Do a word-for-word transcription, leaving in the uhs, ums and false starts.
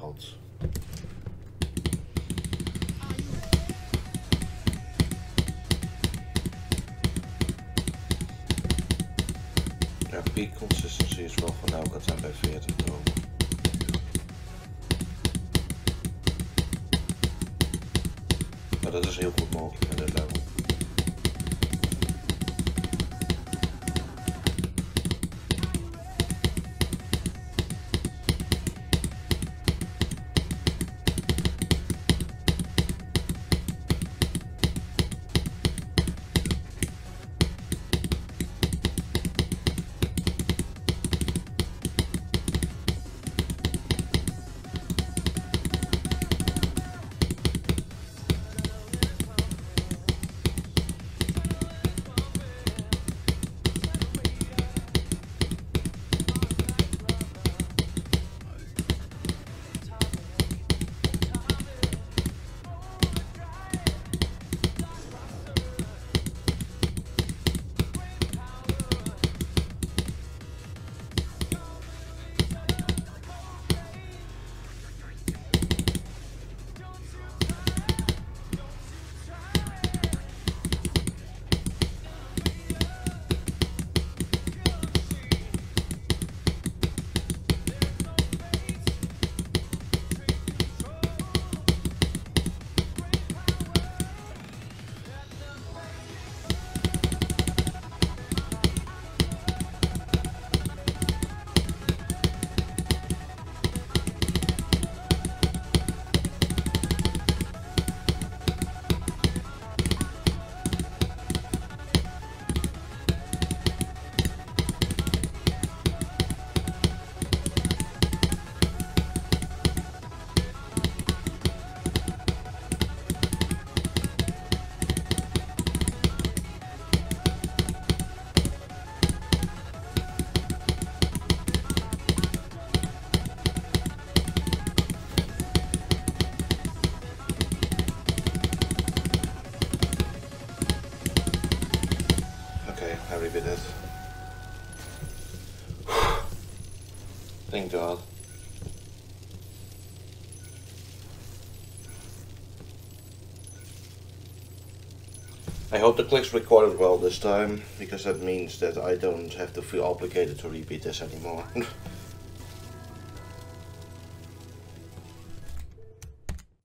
out. Ja, peak consistency is wel van elke tijd bij veertig komen. Maar dat is heel goed mogelijk in dit level. Bit it. Thank God. I hope the clicks recorded well this time, because that means that I don't have to feel obligated to repeat this anymore.